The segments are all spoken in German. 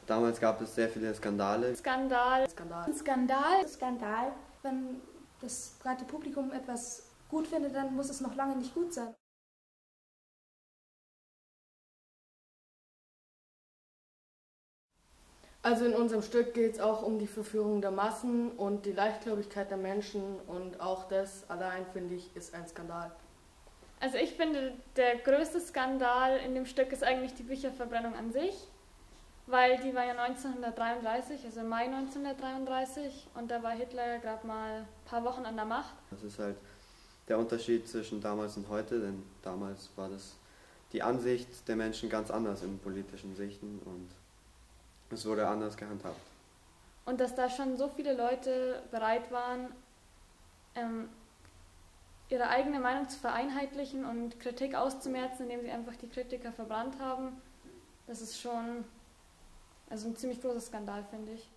Damals gab es sehr viele Skandale. Skandal. Skandal. Skandal. Skandal. Wenn das breite Publikum etwas gut findet, dann muss es noch lange nicht gut sein. Also in unserem Stück geht es auch um die Verführung der Massen und die Leichtgläubigkeit der Menschen und auch das allein, finde ich, ist ein Skandal. Also ich finde, der größte Skandal in dem Stück ist eigentlich die Bücherverbrennung an sich, weil die war ja 1933, also im Mai 1933 und da war Hitler gerade mal ein paar Wochen an der Macht. Das ist halt der Unterschied zwischen damals und heute, denn damals war das die Ansicht der Menschen ganz anders in politischen Sichten und es wurde anders gehandhabt. Und dass da schon so viele Leute bereit waren, ihre eigene Meinung zu vereinheitlichen und Kritik auszumerzen, indem sie einfach die Kritiker verbrannt haben, das ist schon ein ziemlich großer Skandal, finde ich.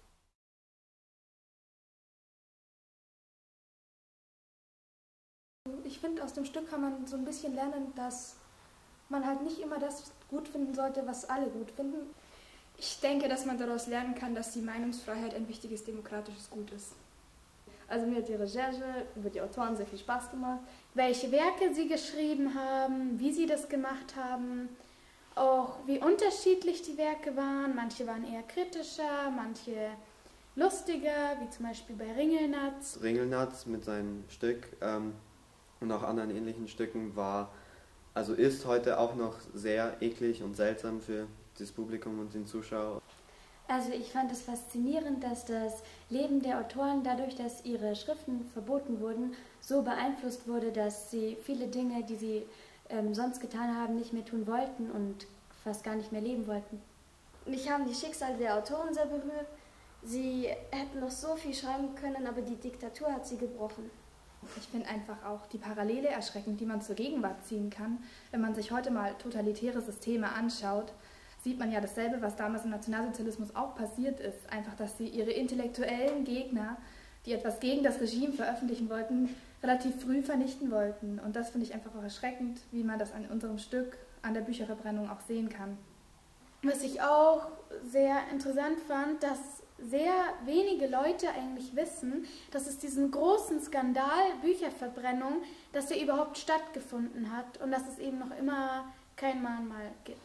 Ich finde, aus dem Stück kann man so ein bisschen lernen, dass man halt nicht immer das gut finden sollte, was alle gut finden. Ich denke, dass man daraus lernen kann, dass die Meinungsfreiheit ein wichtiges demokratisches Gut ist. Also mir hat die Recherche über die Autoren sehr viel Spaß gemacht. Welche Werke sie geschrieben haben, wie sie das gemacht haben, auch wie unterschiedlich die Werke waren. Manche waren eher kritischer, manche lustiger, wie zum Beispiel bei Ringelnatz. Ringelnatz mit seinem Stück und auch anderen ähnlichen Stücken ist heute auch noch sehr eklig und seltsam für das Publikum und den Zuschauer. Also ich fand es faszinierend, dass das Leben der Autoren dadurch, dass ihre Schriften verboten wurden, so beeinflusst wurde, dass sie viele Dinge, die sie sonst getan haben, nicht mehr tun wollten und fast gar nicht mehr leben wollten. Mich haben die Schicksale der Autoren sehr berührt. Sie hätten noch so viel schreiben können, aber die Diktatur hat sie gebrochen. Ich finde einfach auch die Parallele erschreckend, die man zur Gegenwart ziehen kann. Wenn man sich heute mal totalitäre Systeme anschaut, sieht man ja dasselbe, was damals im Nationalsozialismus auch passiert ist. Einfach, dass sie ihre intellektuellen Gegner, die etwas gegen das Regime veröffentlichen wollten, relativ früh vernichten wollten. Und das finde ich einfach auch erschreckend, wie man das an unserem Stück, an der Bücherverbrennung auch sehen kann. Was ich auch sehr interessant fand, dass sehr wenige Leute eigentlich wissen, dass es diesen großen Skandal Bücherverbrennung, dass der überhaupt stattgefunden hat und dass es eben noch immer kein Mahnmal gibt.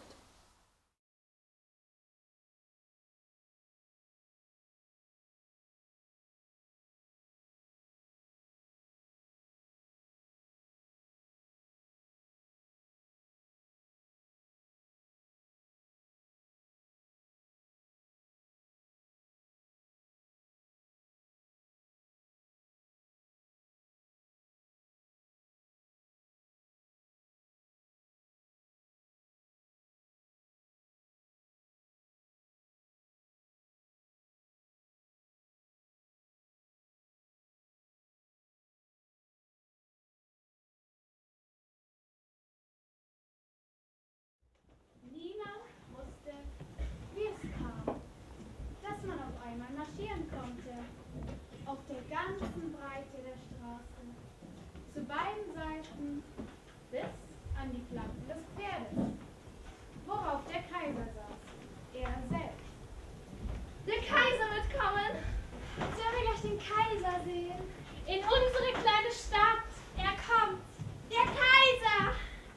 Niemand wusste, wie es kam, dass man auf einmal marschieren konnte, auf der ganzen Breite der Straße, zu beiden Seiten bis an die Flanken des Pferdes, worauf der Kaiser saß, er selbst. Der Kaiser wird kommen! Sollen wir gleich den Kaiser sehen? In unsere kleine Stadt! Er kommt! Der Kaiser!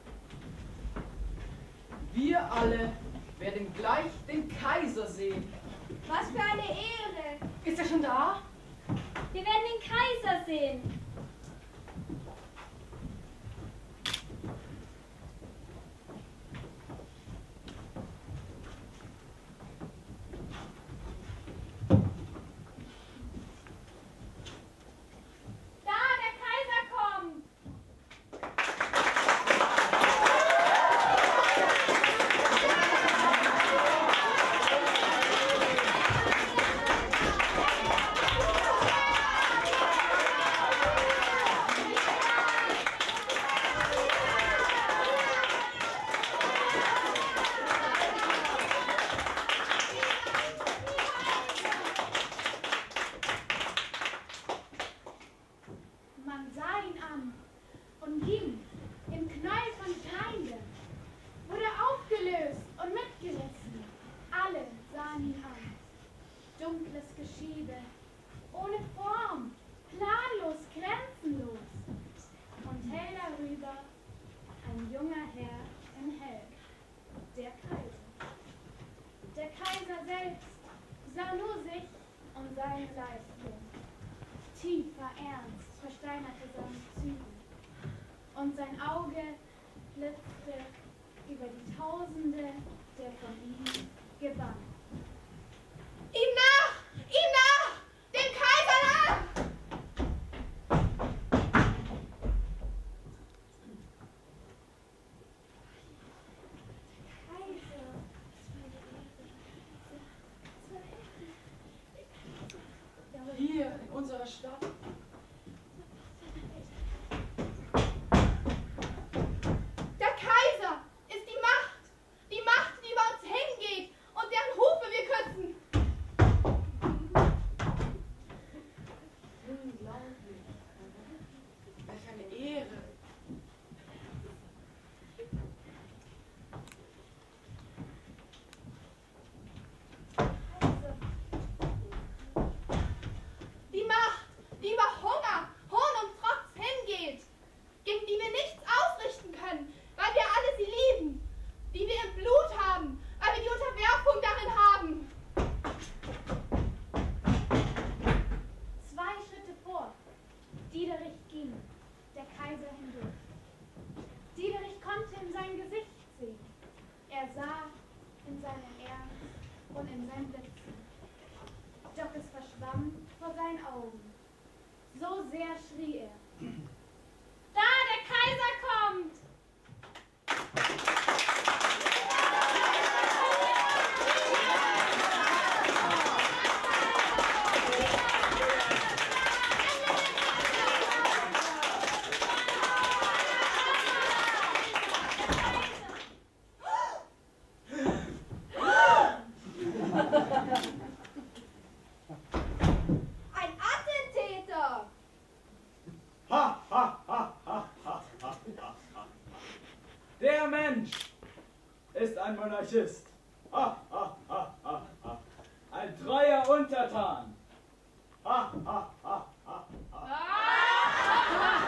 Wir alle werden gleich den Kaiser sehen. Was für eine Ehre! Ist er schon da? Wir werden den Kaiser sehen! darüber ein junger Herr im Helm, der Kaiser. Der Kaiser selbst sah nur sich und seine Leistung. Tiefer Ernst versteinerte seine Züge und sein Auge blitzte über die Tausende, der von ihm gewann. Ihm nach! Ihm nach! Dem Kaiser nach! Hier in unserer Stadt. Der Kaiser ist die Macht, die über uns hingeht und deren Hufe wir küssen. Unglaublich. Welch eine Ehre. Die Macht, die über Hunger, Hohn und Trotz hingeht, gegen die wir nichts ausrichten können, weil wir alle sie lieben, die wir im Blut haben, weil wir die Unterwerfung darin haben. 2 Schritte vor. Diederich ging, der Kaiser hindurch. Diederich konnte in sein Gesicht sehen. Er sah in seinen Ernst und in sein Blitzen. Doch es verschwamm vor seinen Augen. So sehr schrie er. Da, der Kaiser kommt! Ein Attentäter! Ha, ha, ha, ha, ha, ha, ha. Der Mensch ist ein Monarchist. Ha, ha, ha, ha, ha. Ein treuer Untertan. Ha, ha, ha, ha, ha.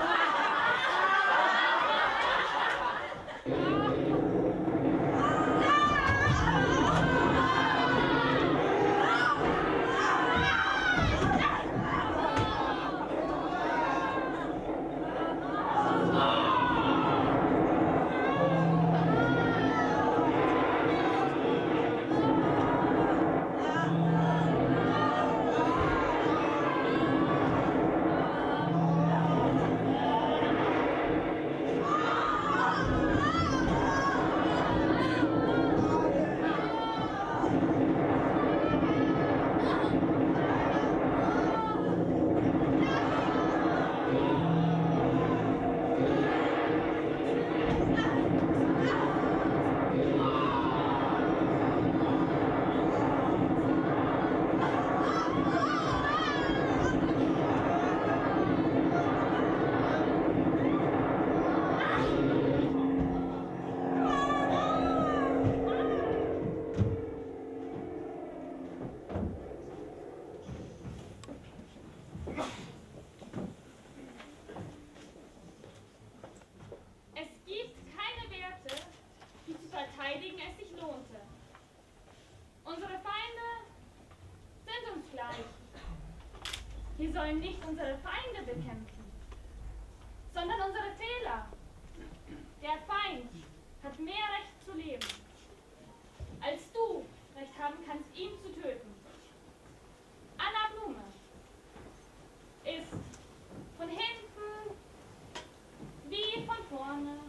Es gibt keine Werte, die zu verteidigen es sich lohnte. Unsere Feinde sind uns gleich. Wir sollen nicht unsere Feinde bekämpfen, sondern unsere Fehler. Der Feind hat mehr Recht zu leben, als du Recht haben kannst, ihn zu töten. Anna Blume ist von hinten wie von vorne.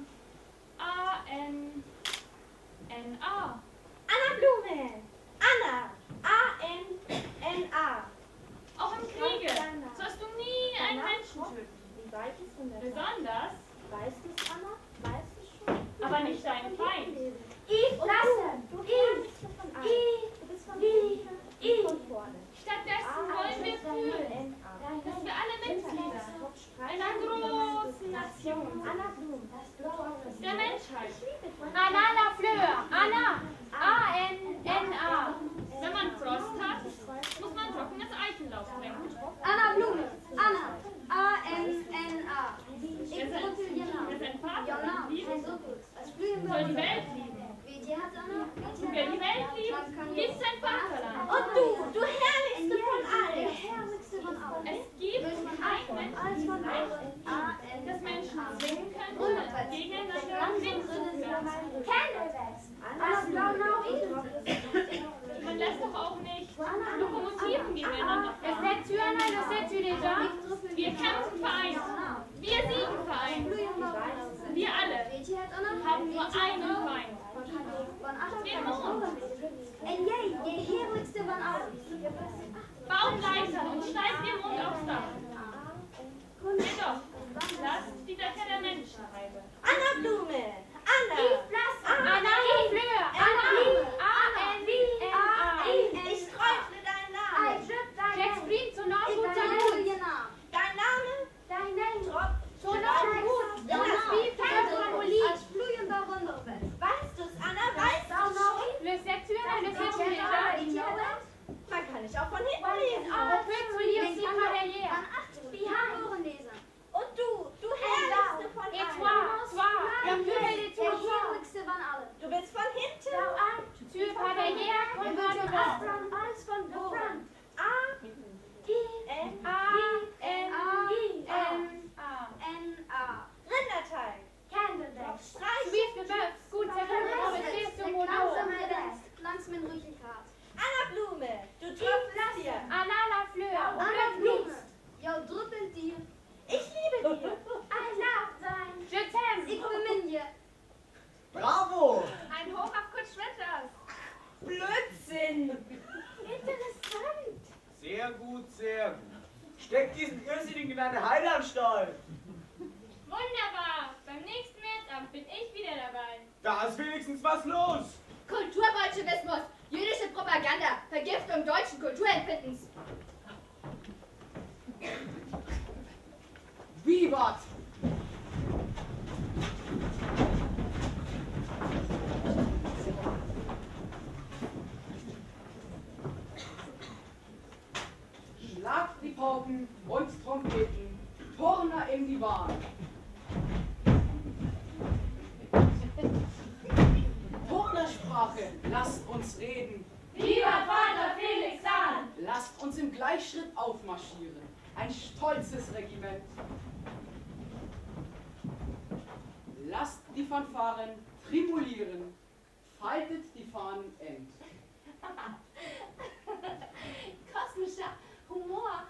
A-N-N-A. Anna Blume! Anna! A-N-N-A. Auch im Kriege sollst du nie einen Menschen töten. Wie weit ist von der Besonders, Weißt du es, Anna? Weißt du es schon? aber nicht deinen Feind. Lassen! Du bist von Anna. Du bist von hinten. Von vorne. Stattdessen wollen wir fühlen, dass wir alle Mitglieder einer großen Nation sind. Anna Blum, Der Menschheit. Anna Fleur! Anna! A-N-N-A. Wenn man Frost hat, muss man trockenes Eichenlaub trinken. Anna Blume! Anna! A-N-N-A. Wir sind so gut. Als Flügeln Soll die Welt lieben. Wer die Welt liebt, liebt sein Vaterland. Und du herrlichste von allen. Der herrlichste von allen. Es gibt kein menschliches Recht, dass Menschen singen können und gegeneinander singen können. Man lässt doch auch nicht Lokomotiven gegeneinander fahren. Wir kämpfen vereint. Wir siegen vereint. Wir alle haben nur einen Feind. Den Mond. Der herrlichste von allen. Baut Leiter und steigt dem Mond aufs Dach. Jedoch, lasst die Dächer der Menschen heile. Anna Blume. Anna. Anna Fleur. Ich träufle deinen Namen. J'exprime ton nom pour ta Dein Name? Dein Name. Ton Name gut. Als Flügelbaron weißt du's, Anna? Weißt du's schon? Le sexuel et le sexuel. Man kann nicht auch von hinten lesen. Und du herrlichste von allen. Der herrlichste von allen. Du bist von hinten. Alles von vorn. A-N-I-N-I-N-A. Rinderteig. Streichen. Langsam ruhig Kart. Anna Blume, du tröpfelst dir. Anna Fleur. Anna Blume. Ja, drüppelt dir. Ich liebe dir. Ein Nachsein. Je t'aime. Ich bin dir. Bravo! Ein Hoch auf Kurt Schwitters. Blödsinn! Interessant. Sehr gut, sehr gut. Steck diesen Irrsinnigen in eine Heilanstalt. Wunderbar. Beim nächsten Märzamt bin ich wieder dabei. Da ist wenigstens was los. Kulturbolschewismus, jüdische Propaganda, Vergiftung deutschen Kulturempfindens. Vivat! Schlagt die Pauken und Trompeten, Turner in die Bahn. Turnersprache, lasst uns reden. Lieber Vater Felix Hahn! Lasst uns im Gleichschritt aufmarschieren. Ein stolzes Regiment. Lasst die Fanfaren trimulieren. Faltet die Fahnen end. Kosmischer Humor.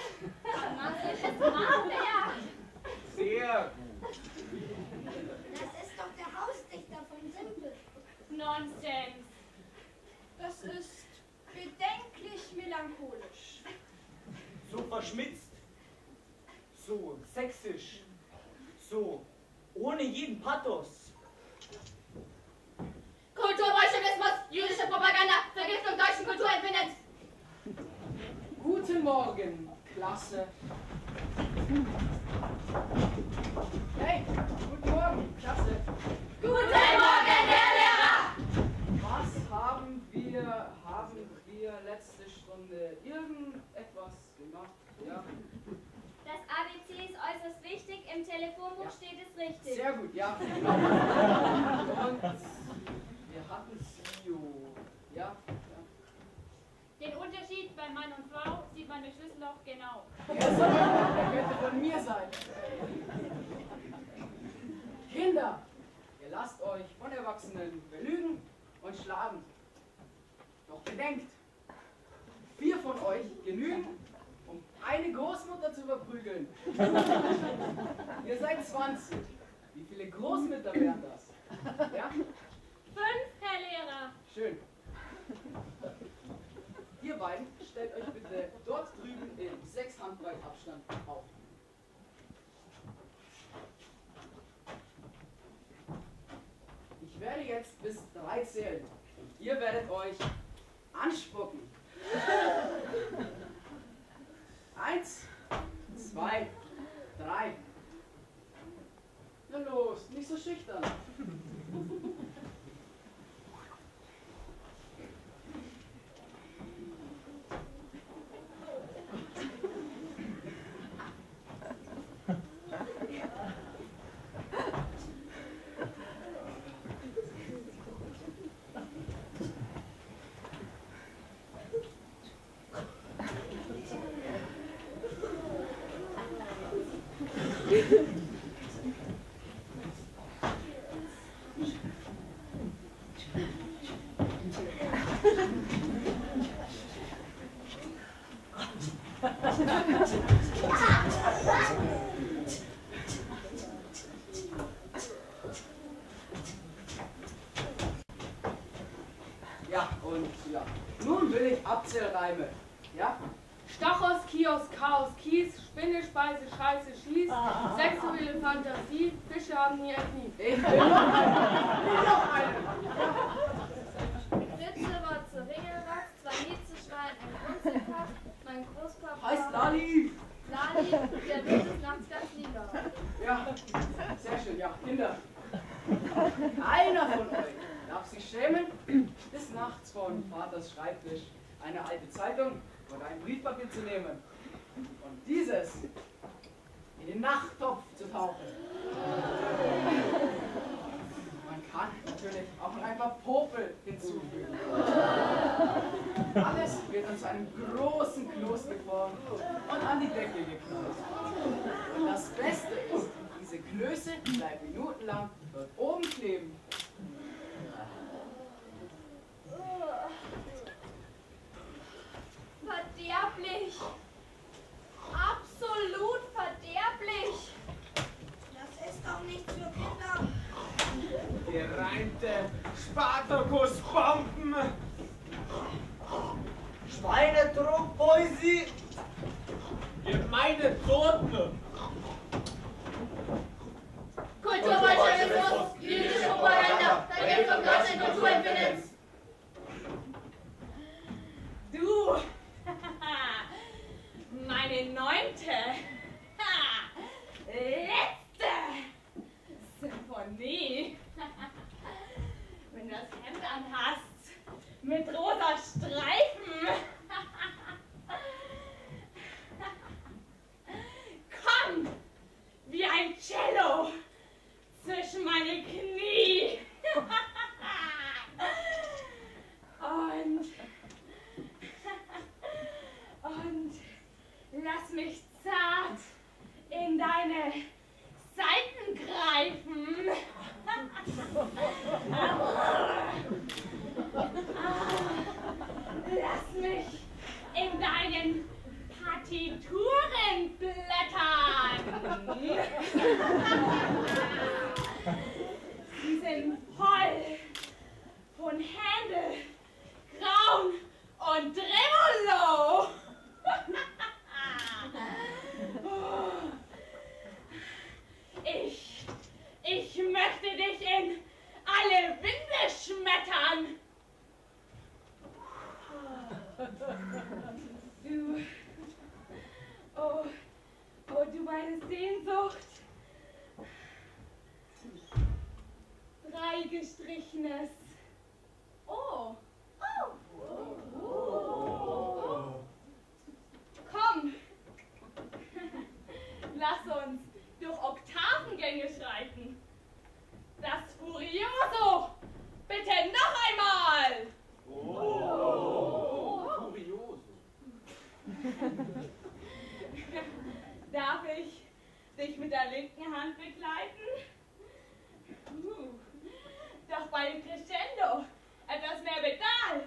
Sehr gut. Das ist doch der Hausdichter von Simpel. Nonsens. Das ist bedenklich melancholisch. So verschmitzt. So sächsisch. So ohne jeden Pathos. Kulturbolschewismus, jüdische Propaganda, Vergiftung deutschen Kulturempfindens. Guten Morgen, Klasse. Hey, guten Morgen, Klasse. Guten Morgen, Herr Lehrer! Was haben wir letzte Stunde irgendetwas gemacht? Ja. Das ABC ist äußerst wichtig. Im Telefonbuch steht es richtig. Sehr gut, ja. Genau. Und wir hatten Sio. Ja. Den Unterschied bei Mann und Frau sieht man im Schlüsselloch genau. Der könnte von mir sein. Kinder, ihr lasst euch von Erwachsenen belügen und schlagen. Doch bedenkt, 4 von euch genügen, um eine Großmutter zu verprügeln. Ihr seid 20. Wie viele Großmütter wären das? Ja? 5, Herr Lehrer. Schön. Ihr beiden stellt euch bitte dort drüben in 6 Handbreit Abstand auf. Ich werde jetzt bis 3 zählen und ihr werdet euch anspucken. 1, 2, 3. Na los, nicht so schüchtern. Ja, und ja. Nun will ich Abzählreime. Ja? Stachos, Kios, Chaos, Kies, Spinne, Speise, Scheiße, Schieß, sexuelle Fantasie, Fische haben nie ein Knie. Ich will noch eine. Ritze war zu Ringelwachs, zwei Hitzeschreien, ein Grunzelkopf, mein Großpapa... Heißt Lali. Lali, der wird des Nachts ganz lila. Ja, sehr schön. Ja, Kinder. Einer von euch darf sich schämen, des Nachts von Vaters Schreibtisch eine alte Zeitung oder ein Briefpapier zu nehmen und dieses in den Nachttopf zu tauchen. Man kann natürlich auch noch ein paar Popel hinzufügen. Alles wird an zu einem großen Kloß geformt und an die Decke geknallt. Und das Beste ist, diese Klöße bleiben minutenlang dort oben kleben. Verderblich! Absolut verderblich! Das ist doch nicht für Kinder. Gereimte Spartakusbomben. Schweinedruckpoesie. Gemeine Toten. Kulturbolschewismus, jüdische Propaganda, Vergiftung deutschen Kulturempfindens. Du, meine 9. letzte Symphonie. Wenn du das Hemd anhast, mit rosa Streifen. Komm, wie ein Cello zwischen meine Knie. Und lass mich zart in deine Seiten greifen. Lass mich in deinen Partituren blättern. Sie sind voll von Händel, Graun und Tremolo. Ich möchte dich in alle Winde schmettern. Du meine Sehnsucht. Dreigestrichenes. Oh. Komm. Lass uns durch Oktavengänge schreiten. Das Furioso. Bitte noch einmal. Furioso. Darf ich dich mit der linken Hand begleiten? Doch bei dem Crescendo etwas mehr Pedal.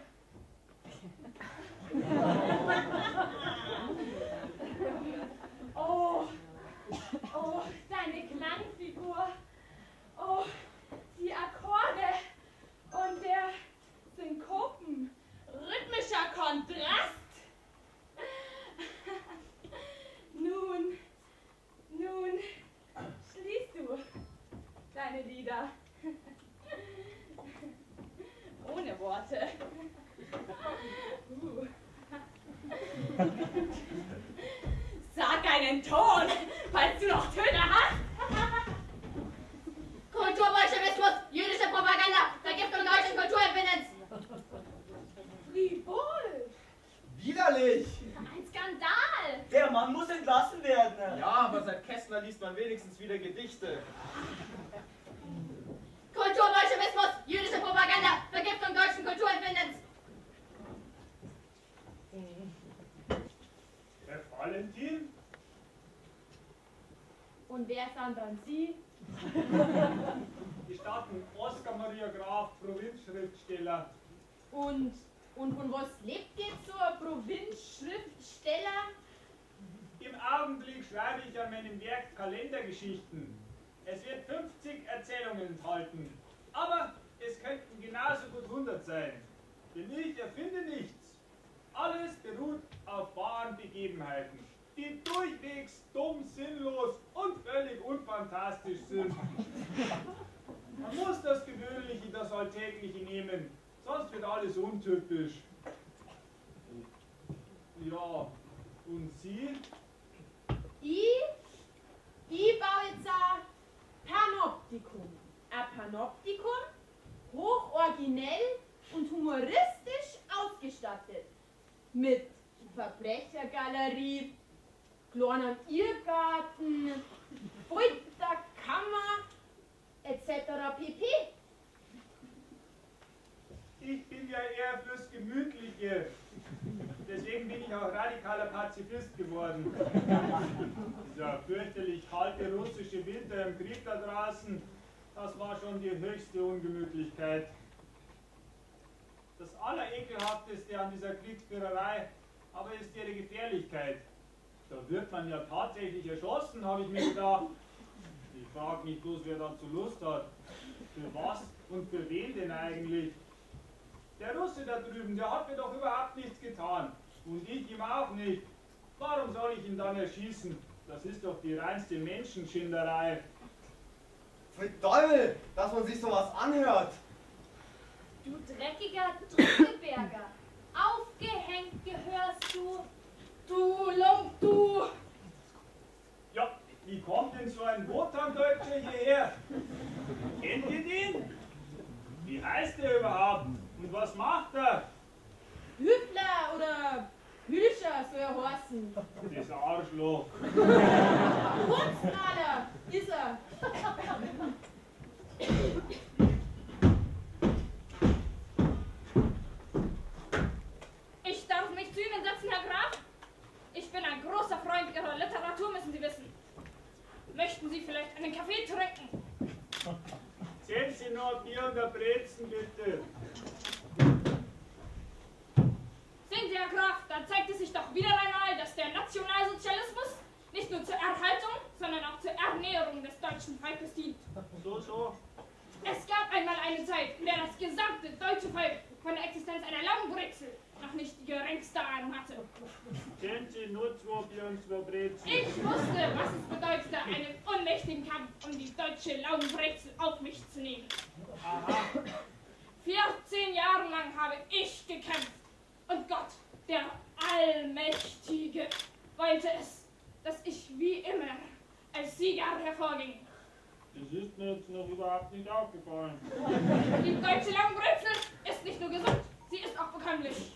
Oh, deine Klangfigur. Oh, die Akkorde und der Synkopen. Rhythmischer Kontrast. Nun, schließt du deine Lieder. Ohne Worte. Sag einen Ton, falls du noch Töne hast. Kulturbolschewismus, jüdische Propaganda, Vergiftung deutschen Kulturempfindens. Frivol! Widerlich! Ein Skandal! Der Mann muss entlassen werden. Ja, aber seit Kästner liest man wenigstens wieder Gedichte. Kulturbolschewismus, jüdische Propaganda, Vergiftung deutschen Kulturempfindens. Herr Valentin? Und wer sind dann Sie? Gestatten Oskar Maria Graf, Provinzschriftsteller. Und von was lebt jetzt so ein Provinzschriftsteller? Im Augenblick schreibe ich an meinem Werk Kalendergeschichten. Es wird 50 Erzählungen enthalten, aber es könnten genauso gut 100 sein. Denn ich erfinde nichts. Alles beruht auf wahren Begebenheiten, die durchwegs dumm, sinnlos und völlig unfantastisch sind. Man muss das Gewöhnliche, das Alltägliche nehmen, sonst wird alles untypisch. Ja, und Sie? Ich baue jetzt ein Panoptikum. Ein Panoptikum, hochoriginell und humoristisch ausgestattet. Mit Verbrechergalerie, kleinem Irrgarten, Folterkammer, etc. pp. Ich bin ja eher fürs Gemütliche. Deswegen bin ich auch radikaler Pazifist geworden. Dieser fürchterlich kalte russische Winter im Krieg da draußen, das war schon die höchste Ungemütlichkeit. Das Allerekelhafteste an dieser Kriegsführerei aber ist ihre Gefährlichkeit. Da wird man ja tatsächlich erschossen, habe ich mir gedacht. Ich frage mich bloß, wer dazu Lust hat. Für was und für wen denn eigentlich? Der Russe da drüben, der hat mir doch überhaupt nichts getan. Und ich ihm auch nicht. Warum soll ich ihn dann erschießen? Das ist doch die reinste Menschenschinderei. Für Teufel, dass man sich sowas anhört. Du dreckiger Drückeberger, aufgehängt gehörst du. Du Lump, du! Ja, wie kommt denn so ein Wotan-Deutscher hierher? Kennt ihr den? Wie heißt der überhaupt? Und was macht er? Hübler oder Hülscher soll er heißen. Das Arschloch. Kunstmaler ist er. Ich darf mich zu Ihnen setzen, Herr Graf. Ich bin ein großer Freund Ihrer Literatur, müssen Sie wissen. Möchten Sie vielleicht einen Kaffee trinken? Sehen Sie nur Bier und ein Brezen, bitte. Sehen Sie, Herr Graf, da zeigt es sich doch wieder einmal, dass der Nationalsozialismus nicht nur zur Erhaltung, sondern auch zur Ernährung des deutschen Volkes dient. So. Es gab einmal eine Zeit, in der das gesamte deutsche Volk von der Existenz einer Laugenbrezel noch nicht die geringste Ahnung hatte. Kennen Sie nur 2 Bier und 2 Brezen? Ich wusste, was es bedeutete, einen unmächtigen Kampf um die deutsche Laugenbrezel auf mich zu nehmen. Aha. 14 Jahre lang habe ich gekämpft. Und Gott, der Allmächtige, wollte es, dass ich wie immer als Sieger hervorging. Das ist mir jetzt noch überhaupt nicht aufgefallen. Die deutsche Laugenbrezel ist nicht nur gesund, sie ist auch bekömmlich.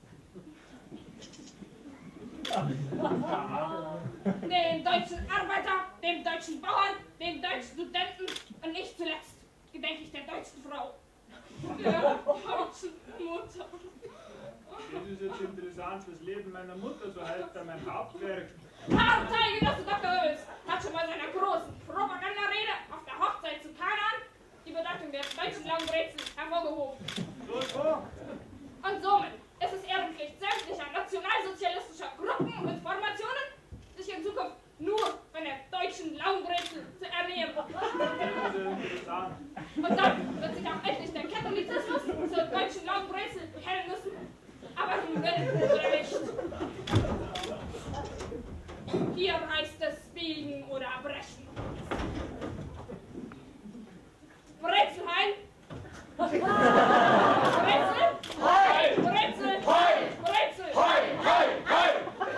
Dem deutschen Arbeiter, dem deutschen Bauern, dem deutschen Studenten und nicht zuletzt gedenke ich der deutschen Frau. Der deutschen Mutter. Das ist jetzt interessant, das Leben meiner Mutter, so heißt ja mein Hauptwerk. Parteigenosse Dr. Oels hat schon bei seiner großen Propagandarede auf der Hochzeit zu Kanaan die Bedeutung der deutschen Laugenbrezel hervorgehoben. So. Und somit ist es Ehrenpflicht sämtlicher nationalsozialistischer Gruppen und Formationen, sich in Zukunft nur von der deutschen Laugenbrezel zu ernähren. Das ist interessant. Und dann wird sich auch endlich der Katholizismus zur deutschen Laugenbrezel bekennen müssen. Aber nun will oder nicht. Hier heißt es biegen oder brechen. Brezelheim. Brezel. Heil! Brezel. Heil! Brezel. Heil! Heil! Heil!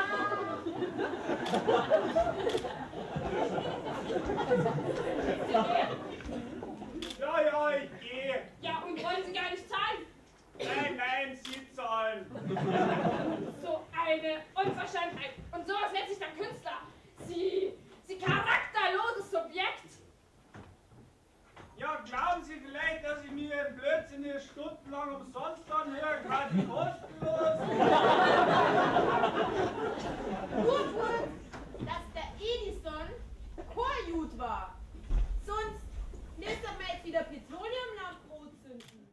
Ja, ich gehe. Ja, und wollen Sie gar nicht zahlen? Nein, Sie zahlen. So eine Unverschämtheit. Und sowas nennt sich dann Künstler. Sie charakterloses Subjekt. Ja, glauben Sie vielleicht, dass ich mir Ihren Blödsinn hier stundenlang umsonst anhören kann? Kostenlos? Gut, dass der Edison kein Jud war. Sonst müsste man jetzt wieder Petroleum nach Brot zünden.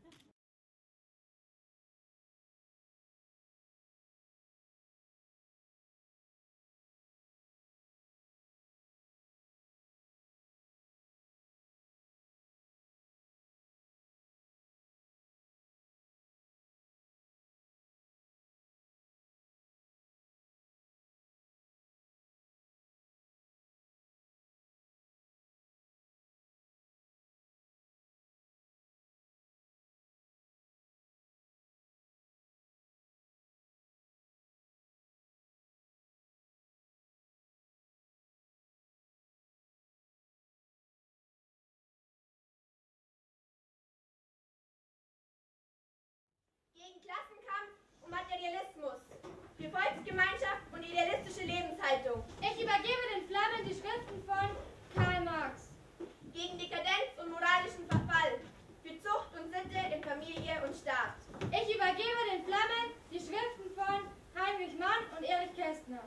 Klassenkampf und Materialismus, für Volksgemeinschaft und idealistische Lebenshaltung. Ich übergebe den Flammen die Schriften von Karl Marx. Gegen Dekadenz und moralischen Verfall, für Zucht und Sitte in Familie und Staat. Ich übergebe den Flammen die Schriften von Heinrich Mann und Erich Kästner.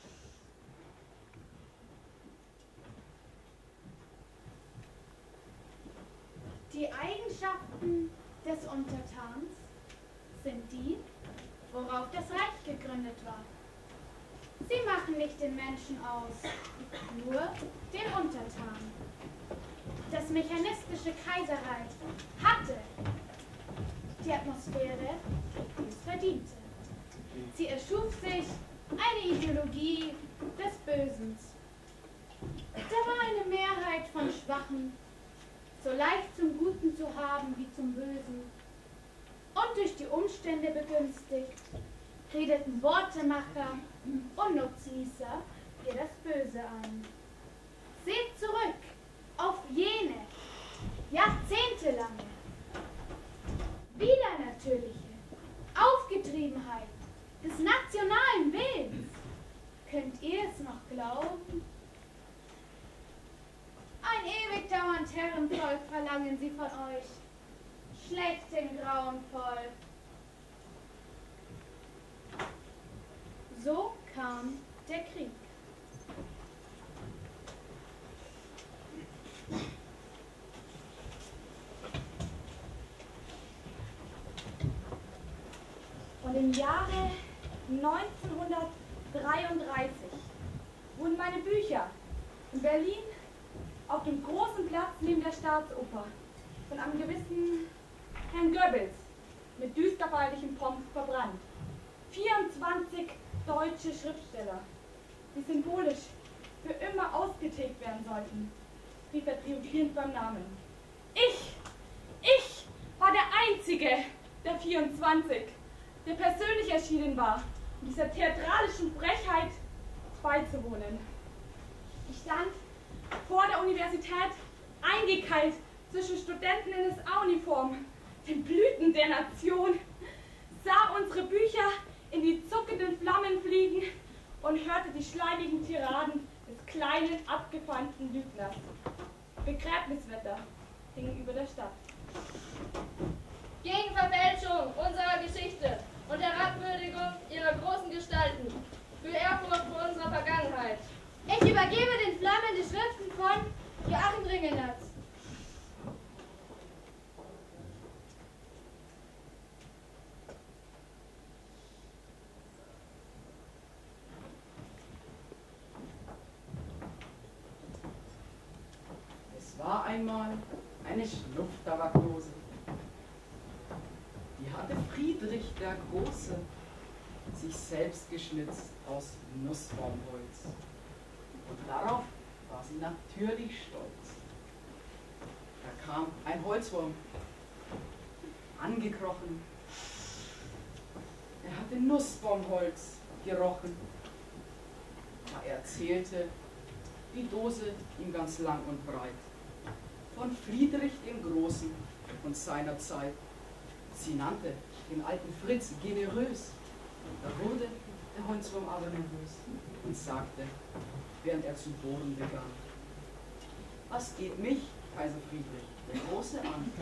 Die Eigenschaften des Untertans sind die, worauf das Reich gegründet war. Sie machen nicht den Menschen aus, nur den Untertan. Das mechanistische Kaiserreich hatte die Atmosphäre, die es verdiente. Sie erschuf sich eine Ideologie des Bösens. Da war eine Mehrheit von Schwachen, so leicht zum Guten zu haben wie zum Bösen. Und durch die Umstände begünstigt, redeten Wortemacher und Nutznießer ihr das Böse ein. Seht zurück auf jene jahrzehntelange, widernatürliche Aufgetriebenheit des nationalen Willens. Könnt ihr es noch glauben? Ein ewig dauernd Herrenvolk verlangen sie von euch, schlechten grauenvoll. So kam der Krieg. Und im Jahre 1933 wurden meine Bücher in Berlin auf dem großen Platz neben der Staatsoper von einem gewissen Herrn Goebbels mit düsterfeierlichem Pomp verbrannt. 24 deutsche Schriftsteller, die symbolisch für immer ausgetilgt werden sollten, rief er triumphierend beim Namen. Ich war der Einzige der 24, der persönlich erschienen war, um dieser theatralischen Frechheit beizuwohnen. Ich stand vor der Universität eingekeilt zwischen Studenten in SA-Uniform, den Blüten der Nation, sah unsere Bücher in die zuckenden Flammen fliegen und hörte die schleimigen Tiraden des kleinen, abgefeimten Lügners. Begräbniswetter hing über der Stadt. Gegen Verfälschung unserer Geschichte und Herabwürdigung ihrer großen Gestalten, für Ehrfurcht vor unserer Vergangenheit. Ich übergebe den Flammen die Schriften von Joachim Ringelnatz. Es war einmal eine Schnupftabakdose. Die hatte Friedrich der Große sich selbst geschnitzt aus Nussbaumholz. Und darauf war sie natürlich stolz. Da kam ein Holzwurm, angekrochen. Er hatte Nussbaumholz gerochen. Da erzählte die Dose ihm ganz lang und breit von Friedrich dem Großen und seiner Zeit. Sie nannte den alten Fritz generös. Da wurde der Holzwurm aber nervös und sagte, während er zu bohren begann: Was geht mich, Kaiser Friedrich, der Große, an?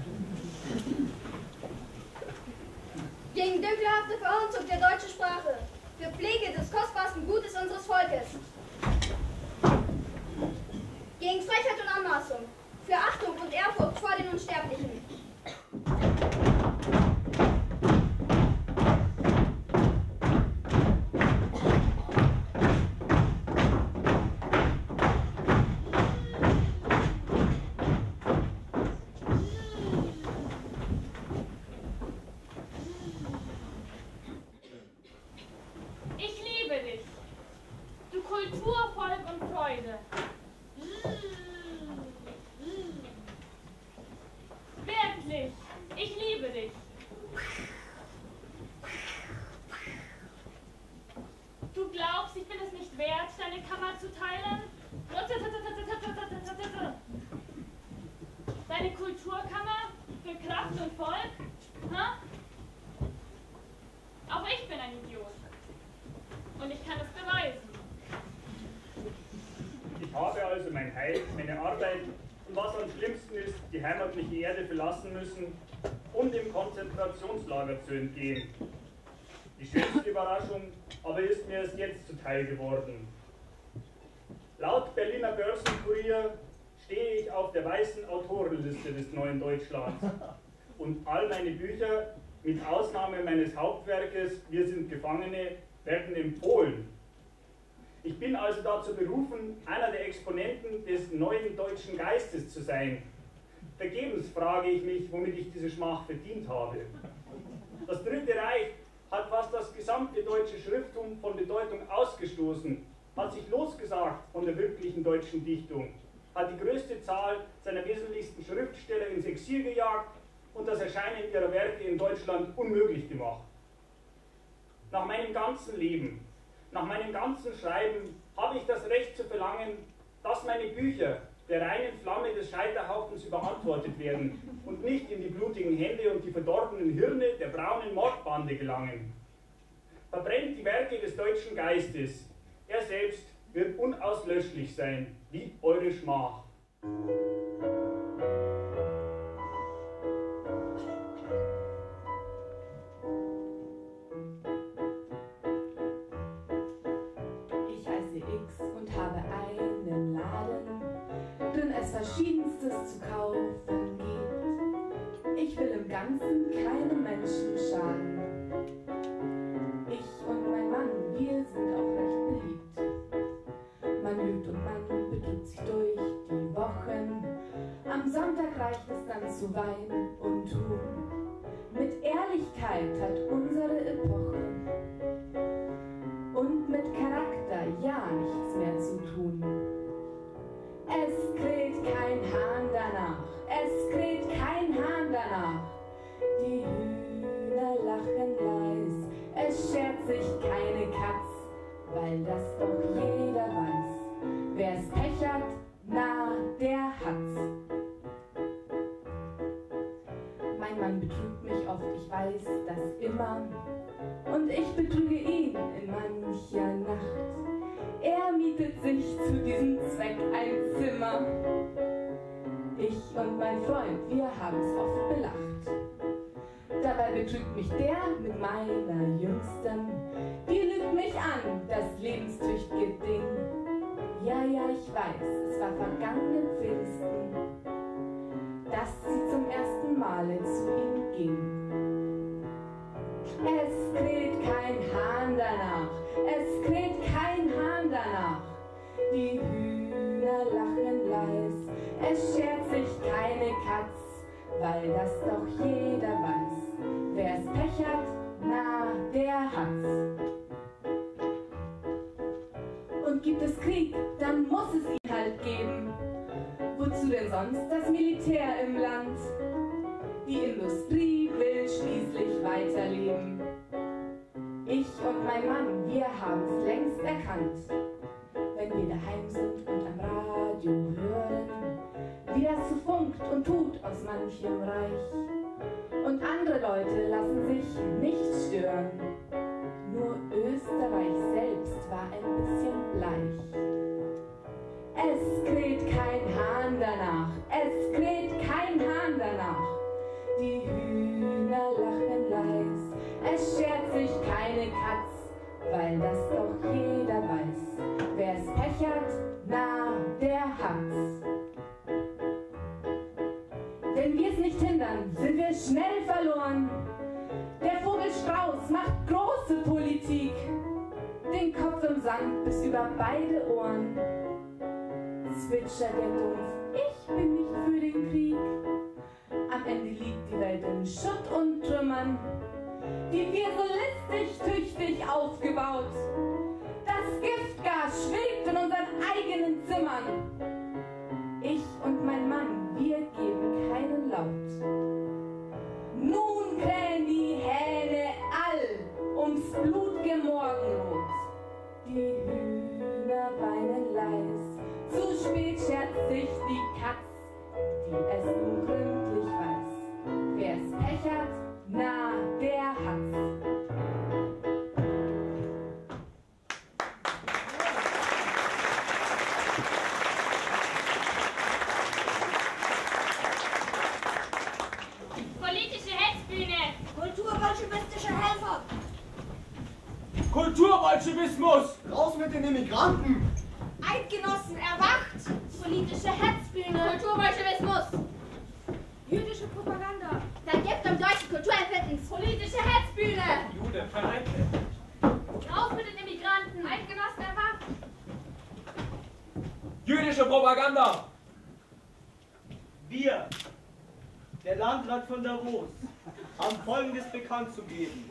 Gegen dünkelhafte Verhunzung der deutschen Sprache, für Pflege des kostbarsten Gutes unseres Volkes. Gegen Frechheit und Anmaßung, für Achtung und Ehrfurcht vor den Unsterblichen. Auch ich bin ein Idiot. Und ich kann es beweisen. Ich habe also mein Heil, meine Arbeit und was am schlimmsten ist, die heimatliche Erde verlassen müssen, um dem Konzentrationslager zu entgehen. Die schönste Überraschung aber ist mir erst jetzt zuteil geworden. Laut Berliner Börsenkurier stehe ich auf der weißen Autorenliste des Neuen Deutschlands und all meine Bücher, mit Ausnahme meines Hauptwerkes Wir sind Gefangene, werden empfohlen. Ich bin also dazu berufen, einer der Exponenten des neuen deutschen Geistes zu sein. Vergebens frage ich mich, womit ich diese Schmach verdient habe. Das Dritte Reich hat fast das gesamte deutsche Schrifttum von Bedeutung ausgestoßen, hat sich losgesagt von der wirklichen deutschen Dichtung, hat die größte Zahl seiner wesentlichsten Schriftsteller ins Exil gejagt und das Erscheinen ihrer Werke in Deutschland unmöglich gemacht. Nach meinem ganzen Leben, nach meinem ganzen Schreiben habe ich das Recht zu verlangen, dass meine Bücher der reinen Flamme des Scheiterhaufens überantwortet werden und nicht in die blutigen Hände und die verdorbenen Hirne der braunen Mordbande gelangen. Verbrennt die Werke des deutschen Geistes, er selbst wird unauslöschlich sein, wie eure Schmach. Ich heiße X und habe einen Laden, drin es Verschiedenstes zu kaufen gibt. Ich will im Ganzen keinem Menschen schaden. Ich und mein Mann, wir sind auch recht beliebt. Man lügt und man betrügt sich durch die Wochen. Am Sonntag reicht es dann zu Wein und Tun. Mit Ehrlichkeit hat unsere Epoche und mit Charakter ja nichts mehr zu tun. Es kräht kein Hahn danach, es kräht kein Hahn danach. Die Hühner lachen leis, es schert sich keine Katz, weil das doch jeder weiß. Wer's Pech hat, na, der hat's. Mein Mann betrügt mich oft, ich weiß das immer. Und ich betrüge ihn in mancher Nacht. Er mietet sich zu diesem Zweck ein Zimmer. Ich und mein Freund, wir haben's oft belacht. Dabei betrügt mich der mit meiner Jüngsten. Die lügt mich an, das lebenstüchtige Ding. Ja, ich weiß, es war vergangenen Pfingsten, dass sie zum ersten Male zu ihm ging. Es kräht kein Hahn danach, es kräht kein Hahn danach. Die Hühner lachen leis, es schert sich keine Katz, weil das doch jeder weiß. Wer's Pech hat, na, der hat's. Und gibt es Krieg, dann muss es ihn halt geben. Wozu denn sonst das Militär im Land? Die Industrie will schließlich weiterleben. Ich und mein Mann, wir haben's längst erkannt. Wenn wir daheim sind und am Radio hören, wie das so funkt und tut aus manchem Reich. Und andere Leute lassen sich nicht stören. Nur Österreich selbst war ein bisschen bleich. Es kräht kein Hahn danach, es kräht kein Hahn danach. Die Hühner lachen leis, es schert sich keine Katz, weil das doch jeder weiß. Wer's Pech hat, na, der hat's. Wenn wir's nicht hindern, sind wir schnell verloren. Der Vogel Strauß macht große Politik, den Kopf im Sand bis über beide Ohren. Zwitschert er dumpf, ich bin nicht für den Krieg. Am Ende liegt die Welt in Schutt und Trümmern, die wir so listig tüchtig aufgebaut. Das Giftgas schwebt in unseren eigenen Zimmern. Ich und mein Mann, wir geben keinen Laut. Nun krähen die Hähne all ums blut'ge Morgenrot. Die Hühner weinen leis, zu spät schert sich die Katz, die es nun gründlich weiß. Wer's Pech hat, na, der hat's. bolschewistische Helfer! Kulturbolschewismus! Raus mit den Immigranten! Eidgenossen, erwacht! Politische Hetzbühne! Kulturbolschewismus! Jüdische Propaganda! Dann gibt am deutschen Kulturempfinden politische Hetzbühne! Jude, verrecke! Raus mit den Immigranten! Eidgenossen, erwacht! Jüdische Propaganda! Wir, der Landrat von Davos, haben Folgendes bekannt zu geben.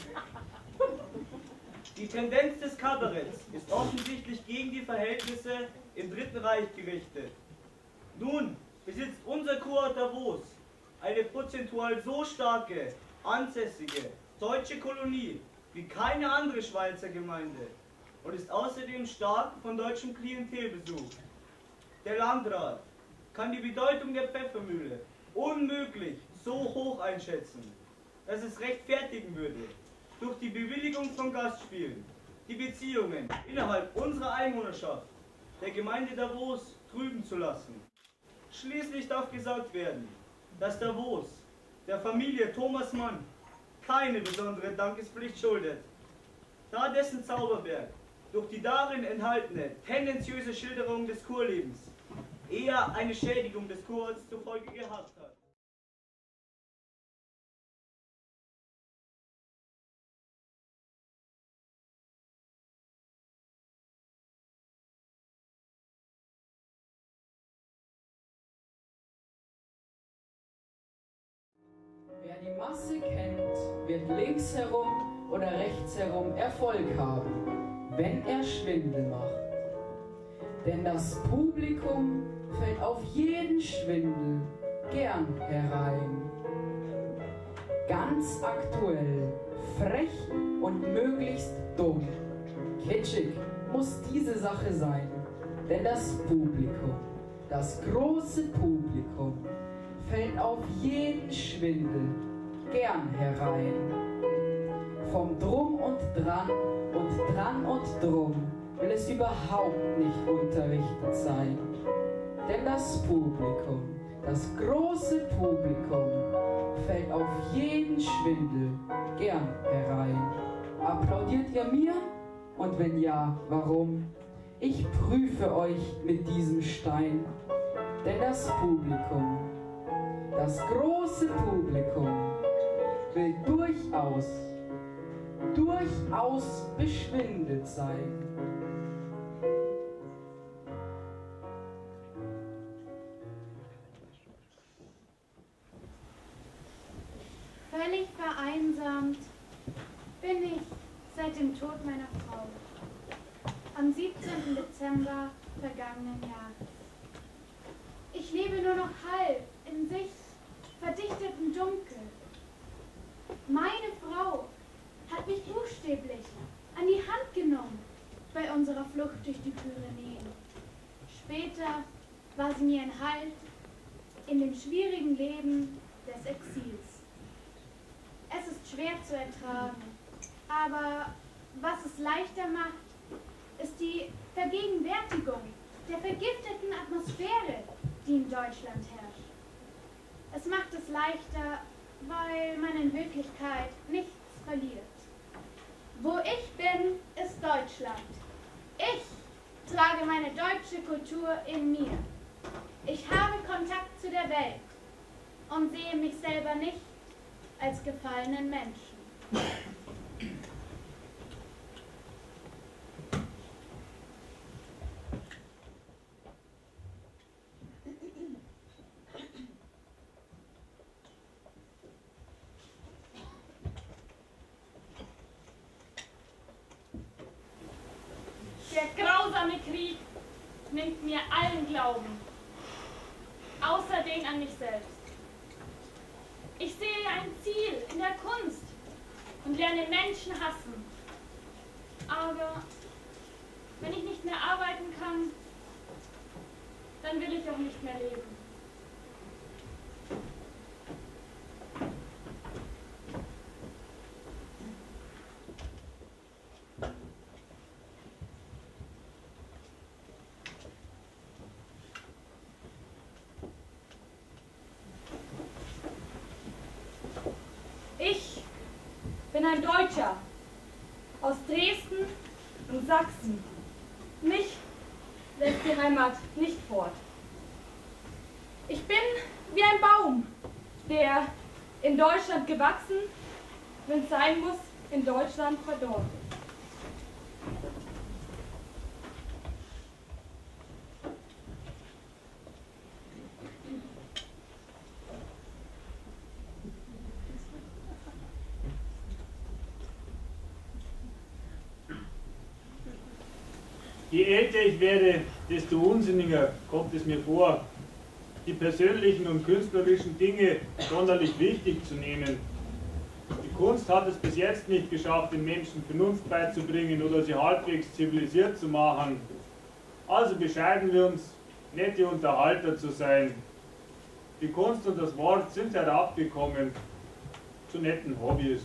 Die Tendenz des Kabaretts ist offensichtlich gegen die Verhältnisse im Dritten Reich gerichtet. Nun besitzt unser Kurort Davos eine prozentual so starke, ansässige deutsche Kolonie wie keine andere Schweizer Gemeinde und ist außerdem stark von deutschem Klientel besucht. Der Landrat kann die Bedeutung der Pfeffermühle unmöglich so hoch einschätzen, dass es rechtfertigen würde, durch die Bewilligung von Gastspielen die Beziehungen innerhalb unserer Einwohnerschaft der Gemeinde Davos trüben zu lassen. Schließlich darf gesagt werden, dass Davos der Familie Thomas Mann keine besondere Dankespflicht schuldet, da dessen Zauberberg durch die darin enthaltene tendenziöse Schilderung des Kurlebens eher eine Schädigung des Kurorts zur Folge gehabt hat. Wer die Masse kennt, wird links herum oder rechts herum Erfolg haben, wenn er Schwindel macht. Denn das Publikum fällt auf jeden Schwindel gern herein. Ganz aktuell, frech und möglichst dumm. Kitschig muss diese Sache sein, denn das Publikum, das große Publikum, fällt auf jeden Schwindel gern herein. Vom Drum und Dran und Drum will es überhaupt nicht unterrichtet sein. Denn das Publikum, das große Publikum, fällt auf jeden Schwindel gern herein. Applaudiert ihr mir? Und wenn ja, warum? Ich prüfe euch mit diesem Stein. Denn das Publikum, das große Publikum, will durchaus beschwindelt sein. Völlig vereinsamt bin ich seit dem Tod meiner Frau am 17. Dezember vergangenen Jahres. Ich lebe nur noch halb in sich verdichteten Dunkel. Meine Frau hat mich buchstäblich an die Hand genommen bei unserer Flucht durch die Pyrenäen. Später war sie mir ein Halt in dem schwierigen Leben des Exils. Es ist schwer zu ertragen, aber was es leichter macht, ist die Vergegenwärtigung der vergifteten Atmosphäre, die in Deutschland herrscht. Es macht es leichter, weil man in Wirklichkeit nichts verliert. Wo ich bin, ist Deutschland. Ich trage meine deutsche Kultur in mir. Ich habe Kontakt zu der Welt und sehe mich selber nicht als gefallenen Menschen. Der grausame Krieg nimmt mir allen Glauben, außer den an mich selbst. Ich sehe ein Ziel in der Kunst und lerne Menschen hassen. Aber wenn ich nicht mehr arbeiten kann, dann will ich auch nicht mehr leben. bin ein Deutscher aus Dresden und Sachsen. Mich lässt die Heimat nicht fort. Ich bin wie ein Baum, der in Deutschland gewachsen, wenn es sein muss, in Deutschland verdorrt. Je älter ich werde, desto unsinniger kommt es mir vor, die persönlichen und künstlerischen Dinge sonderlich wichtig zu nehmen. Die Kunst hat es bis jetzt nicht geschafft, den Menschen Vernunft beizubringen oder sie halbwegs zivilisiert zu machen. Also bescheiden wir uns, nette Unterhalter zu sein. Die Kunst und das Wort sind herabgekommen zu netten Hobbys.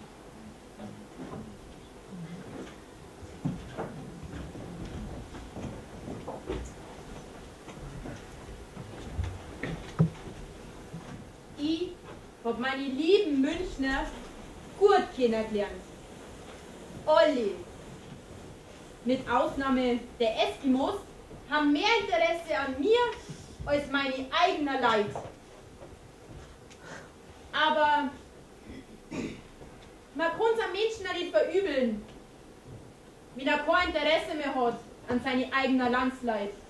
Ich hab meine lieben Münchner gut kennengelernt. Alle, mit Ausnahme der Eskimos, haben mehr Interesse an mir als meine eigenen Leid. Aber man kann es einem Menschen auch nicht verübeln, wenn er kein Interesse mehr hat an seine eigenen Landsleid.